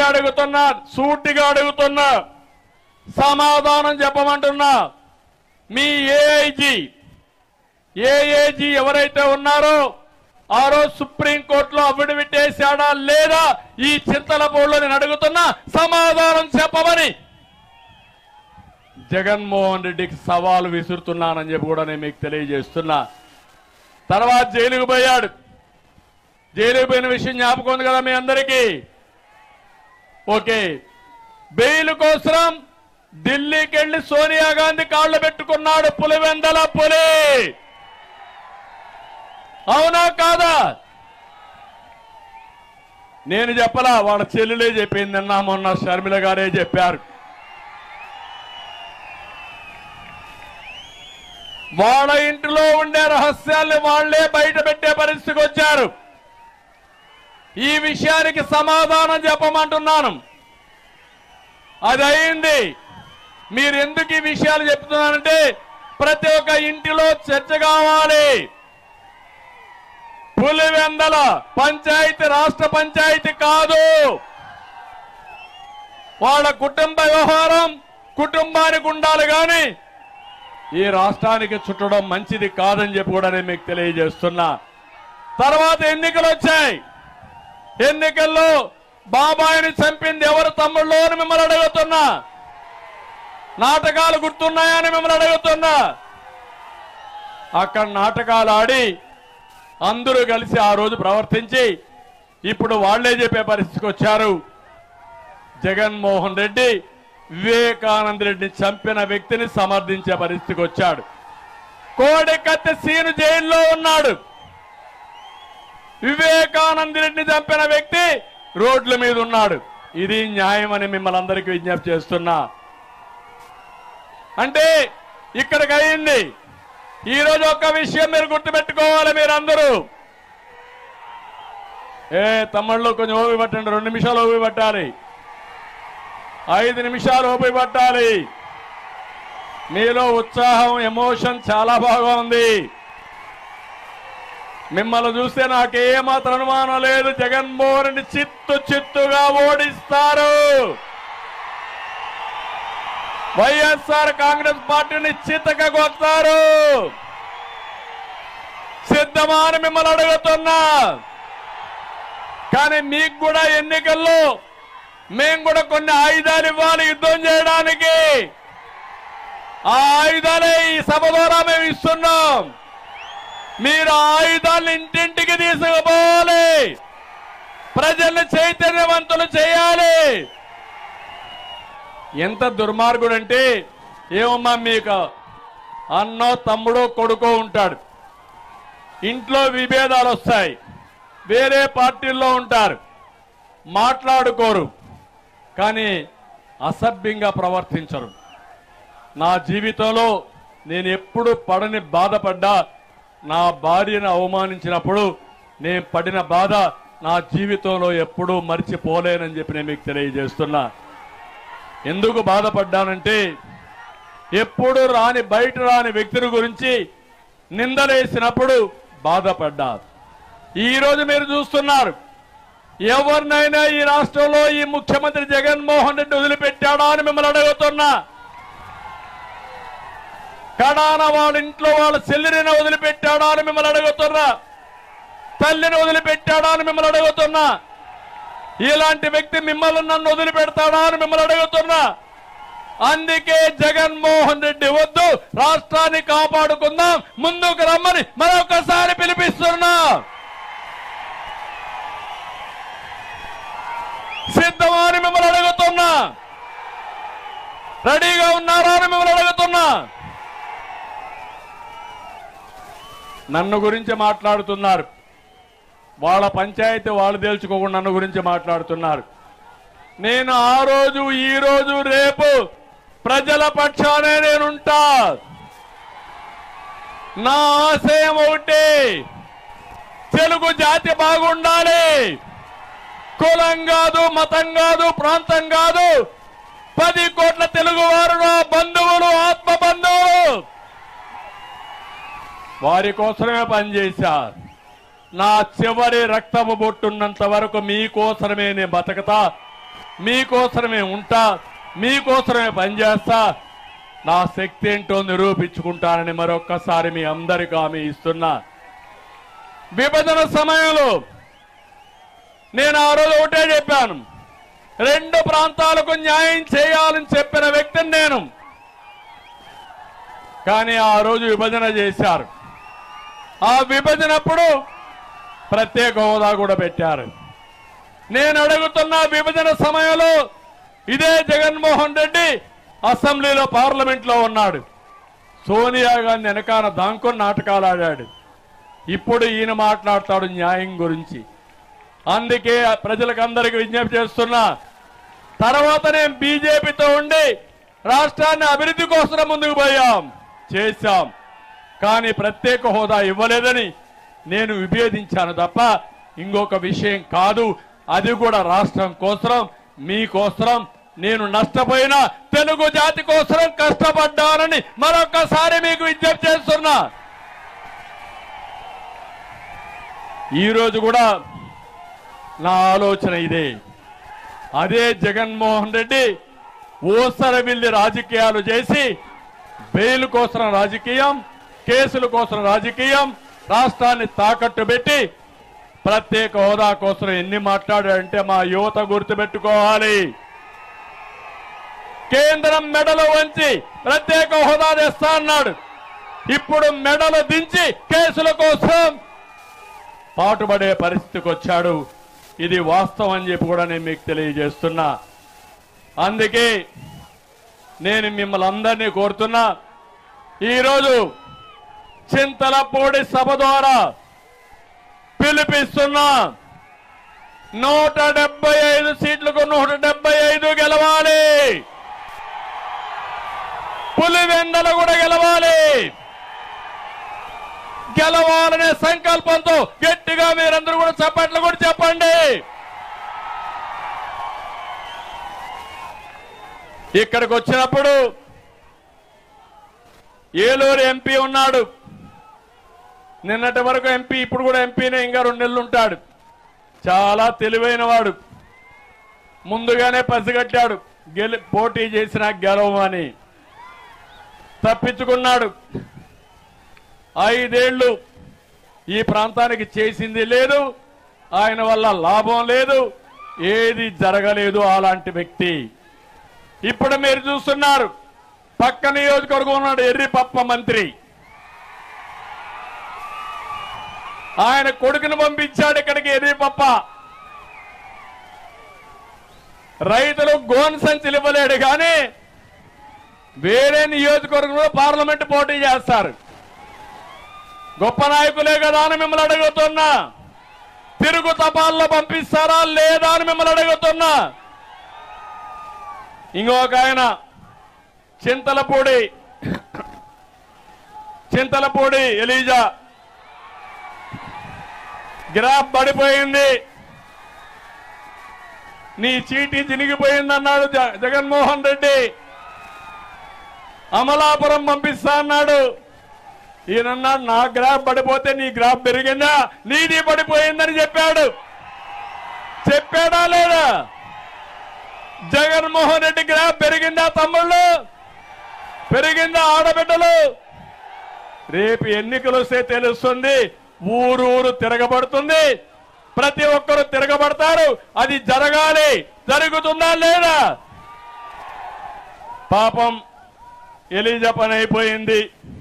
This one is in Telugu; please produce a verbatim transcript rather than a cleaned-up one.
అడుగుతున్నా, సూటిగా అడుగుతున్నా, సమాధానం చెప్పమంటున్నా. మీ ఏఐజీ ఏఐజీ ఎవరైతే ఉన్నారో ఆ రోజు సుప్రీంకోర్టులో అఫిడవిట్ వేశాడా లేదా ఈ చింతలపూడిలో నేను అడుగుతున్నా, సమాధానం చెప్పమని జగన్మోహన్ రెడ్డికి సవాలు విసురుతున్నానని చెప్పి కూడా నేను మీకు తెలియజేస్తున్నా. తర్వాత జైలుకు పోయాడు. జైలుకు పోయిన విషయం జ్ఞాపకం ఉంది కదా మీ అందరికీ. ఓకే, బెయిల్ కోసం ఢిల్లీకి వెళ్లి సోనియా గాంధీ కాళ్ళు పెట్టుకున్నాడు పులివెందల పులి. అవునా కాదా? నేను చెప్పలా, వాళ్ళ చెల్లెలే చెప్పింది. నిన్న మొన్న షర్మిల గారే చెప్పారు. వాళ్ళ ఇంటిలో ఉండే రహస్యాల్ని వాళ్లే బయట పెట్టే పరిస్థితికి వచ్చారు. ఈ విషయానికి సమాధానం చెప్పమంటున్నాను. అది అయింది. మీరు ఎందుకు ఈ విషయాలు చెప్తున్నారంటే ప్రతి ఒక్క ఇంటిలో చర్చ కావాలి. పులివెందల పంచాయతీ రాష్ట్ర పంచాయతీ కాదు. వాళ్ళ కుటుంబ వ్యవహారం కుటుంబానికి ఉండాలి కానీ ఈ రాష్ట్రానికి చుట్టడం మంచిది కాదని చెప్పి కూడా నేను మీకు తెలియజేస్తున్నా. తర్వాత ఎన్నికలు వచ్చాయి. ఎన్నికల్లో బాబాయిని చంపింది ఎవరు తమ్ముళ్ళు అని మిమ్మల్ని అడుగుతున్నా. నాటకాలు గుర్తున్నాయని మిమ్మల్ని అడుగుతున్నా. అక్కడ నాటకాలు ఆడి అందరూ కలిసి ఆ రోజు ప్రవర్తించి ఇప్పుడు వాళ్లే చెప్పే పరిస్థితికి వచ్చారు. జగన్మోహన్ రెడ్డి వివేకానంద రెడ్డిని చంపిన వ్యక్తిని సమర్థించే పరిస్థితికి వచ్చాడు. కోడికత్తి సీను జైల్లో ఉన్నాడు. వివేకానంద రెడ్డిని చంపిన వ్యక్తి రోడ్ల మీద ఉన్నాడు. ఇది న్యాయం అని మిమ్మల్ని అందరికీ విజ్ఞప్తి చేస్తున్నా. అంటే ఇక్కడికి అయింది. ఈ రోజు ఒక్క విషయం మీరు గుర్తుపెట్టుకోవాలి. మీరందరూ ఏ తమ్ముళ్ళు కొంచెం ఓపి పట్టండి. రెండు నిమిషాలు ఓపి పట్టాలి. ఐదు నిమిషాలు ఓపి పట్టాలి. మీలో ఉత్సాహం, ఎమోషన్ చాలా బాగా ఉంది. మిమ్మల్ని చూస్తే నాకేమాత్రం అనుమానం లేదు. జగన్మోహన్ రెడ్డి చిత్తు చిత్తుగా ఓడిస్తారు. వైఎస్ఆర్ కాంగ్రెస్ పార్టీని చిత్తగా కొడతారు. సిద్ధమా అని మిమ్మల్ని అడుగుతున్నా. కానీ మీకు కూడా ఎన్నికల్లో మేము కూడా కొన్ని ఆయుధాలు ఇవ్వాలి యుద్ధం చేయడానికి. ఆ ఆయుధాలే ఈ సభ ద్వారా మేము ఇస్తున్నాం. మీరు ఆయుధాలను ఇంటింటికి తీసుకుపోవాలి. ప్రజల్ని చైతన్యవంతులు చేయాలి. ఎంత దుర్మార్గుడు అంటే ఏమమ్మా, మీకు అన్నో తమ్ముడో కొడుకో ఉంటాడు. ఇంట్లో విభేదాలు వస్తాయి. వేరే పార్టీల్లో ఉంటారు, మాట్లాడుకోరు, కానీ అసభ్యంగా ప్రవర్తించరు. నా జీవితంలో నేను ఎప్పుడు పడని బాధపడ్డా, నా భార్యను అవమానించినప్పుడు నేను పడిన బాధ నా జీవితంలో ఎప్పుడూ మర్చిపోలేనని చెప్పి నేను మీకు తెలియజేస్తున్నా. ఎందుకు బాధపడ్డానంటే ఎప్పుడు రాని బయట రాని వ్యక్తుల గురించి నిందలేసినప్పుడు బాధపడ్డా. ఈరోజు మీరు చూస్తున్నారు, ఎవరినైనా ఈ రాష్ట్రంలో ఈ ముఖ్యమంత్రి జగన్మోహన్ రెడ్డి వదిలిపెట్టాడా అని మిమ్మల్ని అడుగుతున్నా. కడాన వాళ్ళ ఇంట్లో వాళ్ళ చెల్లిని వదిలిపెట్టాడా అని మిమ్మల్ని అడుగుతున్నా. తల్లిని వదిలిపెట్టాడా అని మిమ్మల్ని అడుగుతున్నా. ఇలాంటి వ్యక్తి మిమ్మల్ని నన్ను వదిలిపెడతాడా అని మిమ్మల్ని అడుగుతున్నా. అందుకే జగన్మోహన్ రెడ్డి వద్దు, రాష్ట్రాన్ని కాపాడుకుందాం, ముందుకు రమ్మని మరొకసారి పిలిపిస్తున్నా. సిద్ధమా అని మిమ్మల్ని అడుగుతున్నా. రెడీగా ఉన్నారా అని మిమ్మల్ని అడుగుతున్నా. నన్ను గురించి మాట్లాడుతున్నారు. వాళ్ళ పంచాయతీ వాళ్ళు తేల్చుకోకుండా నన్ను గురించి మాట్లాడుతున్నారు. నేను ఆ రోజు ఈ రోజు రేపు ప్రజల పక్షానే నేనుంటా. నా ఆశయం ఒకటి, తెలుగు జాతి బాగుండాలి. కులం కాదు, మతం కాదు, ప్రాంతం కాదు, పది కోట్ల తెలుగువారు నా బంధువులు, ఆత్మ బంధువులు. వారి కోసమే పనిచేశారు. నా చివరి రక్తము బొట్టున్నంత వరకు మీకోసమే నేను బతకతా. మీకోసమే ఉంటా, మీకోసమే పనిచేస్తా, నా శక్తి ఏంటో నిరూపించుకుంటానని మరొక్కసారి మీ అందరికీ హామీ ఇస్తున్నా. విభజన సమయంలో నేను ఆ రోజు ఒకటే చెప్పాను, రెండు ప్రాంతాలకు న్యాయం చేయాలని చెప్పిన వ్యక్తిని నేను. కానీ ఆ రోజు విభజన చేశారు. ఆ విభజనప్పుడు ప్రత్యేక హోదా కూడా పెట్టారు. నేను అడుగుతున్న విభజన సమయంలో ఇదే జగన్మోహన్ రెడ్డి అసెంబ్లీలో పార్లమెంట్లో ఉన్నాడు. సోనియా గాంధీ వెనకాల దాంకొని నాటకాలు ఆడాడు. ఇప్పుడు ఈయన మాట్లాడతాడు న్యాయం గురించి. అందుకే ప్రజలకు అందరికీ విజ్ఞప్తి చేస్తున్నా, తర్వాత నేను బీజేపీతో ఉండి రాష్ట్రాన్ని అభివృద్ధి కోసం ముందుకు పోయాం, చేశాం. కానీ ప్రత్యేక హోదా ఇవ్వలేదని నేను విభేదించాను తప్ప ఇంకొక విషయం కాదు. అది కూడా రాష్ట్రం కోసం, మీకోసం, నేను నష్టపోయిన తెలుగు జాతి కోసం కష్టపడ్డానని మరొకసారి మీకు విజ్ఞప్తి చేస్తున్నా. ఈరోజు కూడా నా ఆలోచన ఇదే. అదే జగన్మోహన్ రెడ్డి ఓసరవిల్లి రాజకీయాలు చేసి బెయిల్ కోసం రాజకీయం, కేసుల కోసం రాజకీయం, రాష్ట్రాన్ని తాకట్టు పెట్టి ప్రత్యేక హోదా కోసం ఎన్ని మాట్లాడాడంటే మా యువత గుర్తుపెట్టుకోవాలి. కేంద్రం మెడలు వంచి ప్రత్యేక హోదా తెస్తా అన్నాడు. ఇప్పుడు మెడలు దించి కేసుల కోసం పాటుపడే పరిస్థితికి వచ్చాడు. ఇది వాస్తవం అని చెప్పి కూడా నేను మీకు తెలియజేస్తున్నా. అందుకే నేను మిమ్మల్ని అందరినీ కోరుతున్నా, ఈరోజు చింతలపూడి సభ ద్వారా పిలిపిస్తున్నా, నూట డెబ్బై ఐదు సీట్లకు నూట డెబ్బై ఐదు గెలవాలి. పులివెందల కూడా గెలవాలి. గెలవాలనే సంకల్పంతో గట్టిగా మీరందరూ కూడా చప్పట్లు కూడా చెప్పండి. ఇక్కడికి వచ్చినప్పుడు ఏలూరు ఎంపీ ఉన్నాడు. నిన్నటి వరకు ఎంపీ, ఇప్పుడు కూడా ఎంపీనే, ఇంకా రెండు నెలలు ఉంటాడు. చాలా తెలివైన వాడు. ముందుగానే పసిగట్టాడు గెలి పోటీ చేసిన గెలవమని. తప్పించుకున్నాడు. ఐదేళ్లు ఈ ప్రాంతానికి చేసింది లేదు, ఆయన వల్ల లాభం లేదు, ఏది జరగలేదు అలాంటి వ్యక్తి. ఇప్పుడు మీరు చూస్తున్నారు, పక్క నియోజకవర్గం ఉన్నాడు ఎర్రిపప్ప మంత్రి. ఆయన కొడుకును పంపించాడు ఇక్కడికి ఎర్రిపప్ప. రైతులు గోన్ సంచులు ఇవ్వలేడు కానీ వేరే నియోజకవర్గంలో పార్లమెంట్ పోటీ చేస్తారు. గొప్ప నాయకులే కదా అని మిమ్మల్ని అడుగుతున్నా. తిరుగు తపాల్లో పంపిస్తారా లేదా అని మిమ్మల్ని అడుగుతున్నా. ఇంకొక ఆయన చింతలపూడి చింతలపూడి ఎలీజా గ్రాఫ్ పడిపోయింది, నీ చీటీ చినిగిపోయింది అన్నాడు జగన్మోహన్ రెడ్డి. అమలాపురం పంపిస్తా అన్నాడు. ఈయనన్నాడు నా గ్రాఫ్ పడిపోతే నీ గ్రాఫ్ పెరిగిందా, నీది పడిపోయిందని చెప్పాడు. చెప్పాడా లేదా? జగన్మోహన్ రెడ్డి గ్రాఫ్ పెరిగిందా తమ్ముళ్ళు? పెరిగిందా ఆడబిడ్డలు? రేపు ఎన్నికలు వస్తే తెలుస్తుంది. ఊరు ఊరు తిరగబడుతుంది, ప్రతి ఒక్కరు తిరగబడతారు. అది జరగాలి. జరుగుతుందా లేదా? పాపం ఎలీజా పని అయిపోయింది.